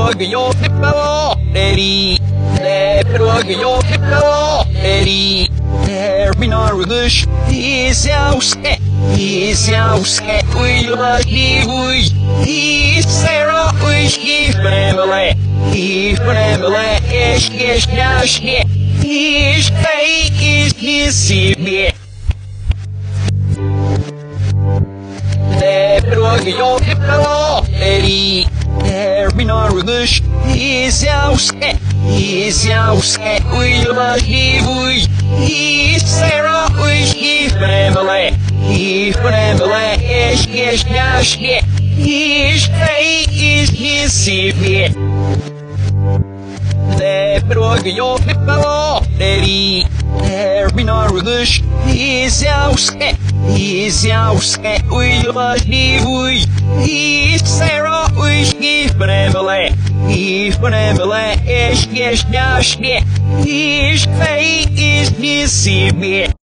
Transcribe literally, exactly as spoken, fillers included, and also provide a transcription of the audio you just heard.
proprio Eddie, le proprio Eddie, terminal rush, is house, is house, we love you, he's Sarah, we give family, he family, is his house, his fate is his city. Le proprio Eddie. Terminal rush, his house, his house, we love you, he's Sarah, we give family, he family, is his house, his fate is his city. Le proprio Eddie, terminal rush, his house, his house, we love you, he's Sarah, we give family, he family, is his house, his fate is his city.